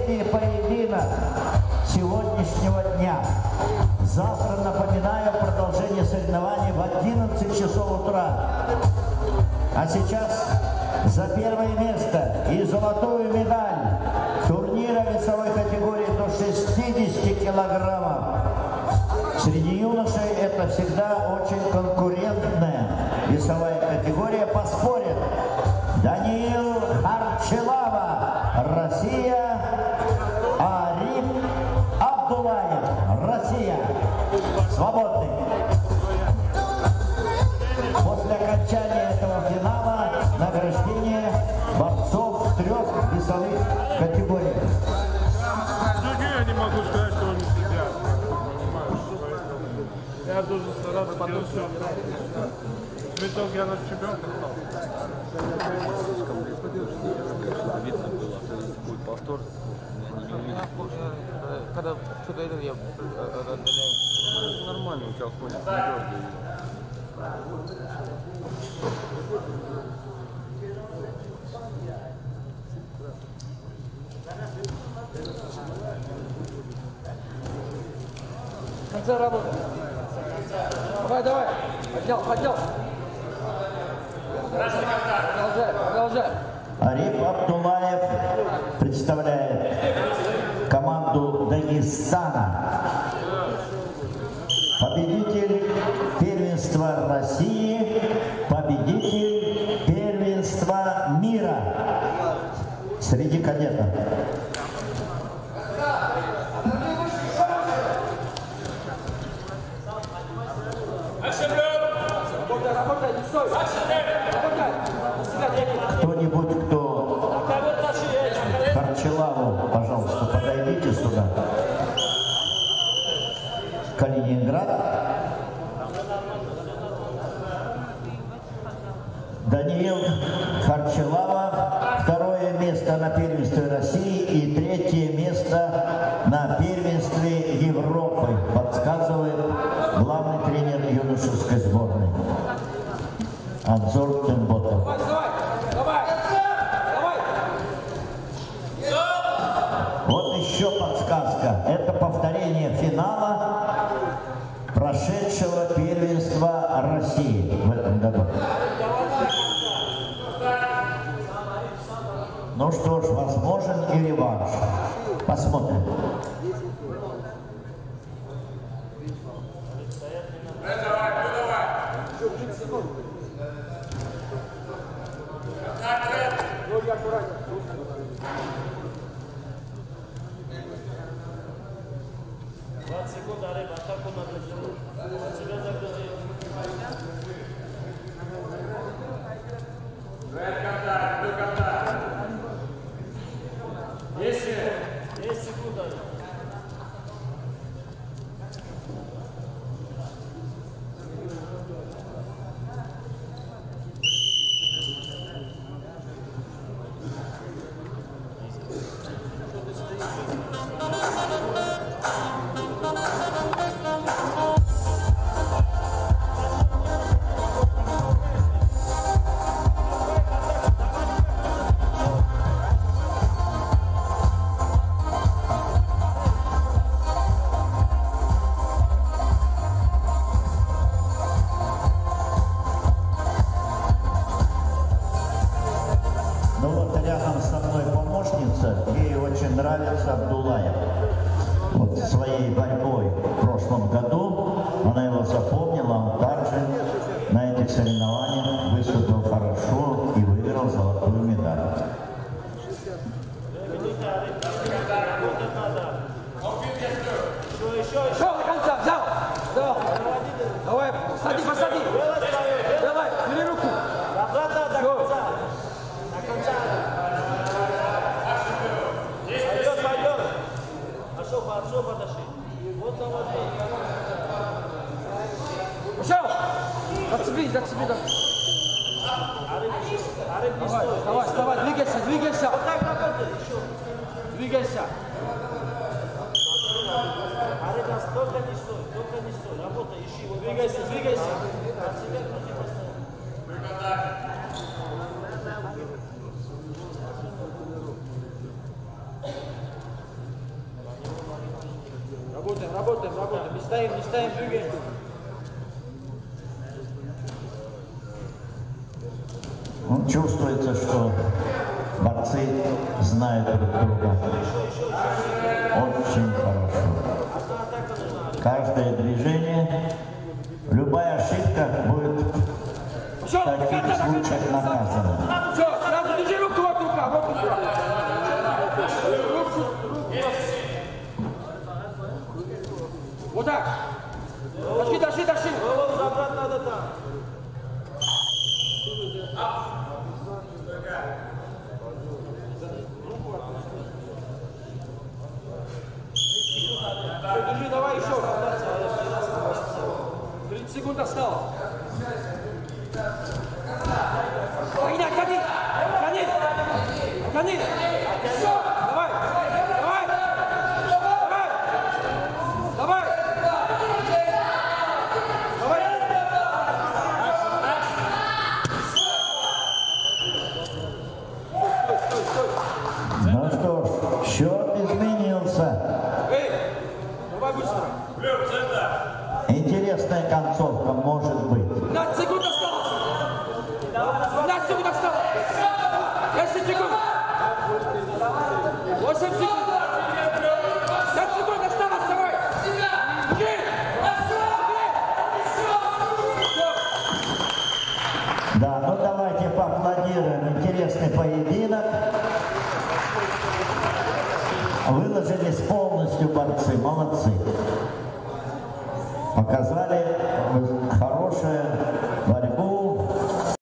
последний поединок сегодняшнего дня. Завтра, напоминаю, продолжение соревнований в 11 часов утра. А сейчас за первое место и золотую медаль турнира весовой категории до 60 килограммов. Среди юношей это всегда очень конкурентная весовая категория. Поспорят Даниил Харчелава, Россия, Ариф Абдулаев, Россия. Свободный. После окончания этого финала награждение борцов в 3 весовых категориях. Я не могу сказать, что они сидят. Я должен стараться делать все. В итоге я на чемпионка стал. Видно было, будет повтор. Когда что-то это я нормально у тебя ходит. В конце работы. Давай, давай. Поднял. Продолжай. Ариф Абдулаев представляет команду Дагестана. Победитель первенства России, победитель первенства мира среди кадетов. Кто-нибудь, кто Харчелаву, пожалуйста, подойдите сюда. Калининград. Даниил Харчелава, 2-е место на первенстве России и 3-е место на первенстве Европы, подсказывает главный тренер юношеской сборной Анзор Тымботов. Вот еще подсказка. Это повторение финала прошедшего первенства России в этом году. Ну что ж, возможен и реванш. Посмотрим. Ей очень нравится Абдулаев. Вот своей борьбой в прошлом году она его запомнила, он также на этих соревнованиях выступил хорошо и выиграл золотую медаль. Еще до конца, взял. Давай, посади. Давай, бери руку. Пошел, подошли. Вот молодец. Пошел! Зацепи. Давай, двигайся. Вот так работает, еще. Двигайся. Арина, только не стой. Работай, ищи его. Двигайся. От себя крути постоянно. Работаем, работаем. Не ставим, двигаем. Ну, чувствуется, что борцы знают друг друга очень хорошо. Каждое движение, любая ошибка будет в таких случаях наказана. Все, сразу держи руку, вот рука, вот рука. Вот так. Тащи. Забрать надо там. Держи, давай еще. 30 секунд осталось. Гони. Давай. Ну что ж, счет изменился. Давай быстро. Интересная концовка может быть. 15 секунд осталось. 15 секунд осталось. 10 секунд. 8 секунд. 5 секунд осталось, давай. Беги. Да, ну давайте поаплодируем. Интересный поединок. Выложились полностью борцы, молодцы. Показали хорошую борьбу.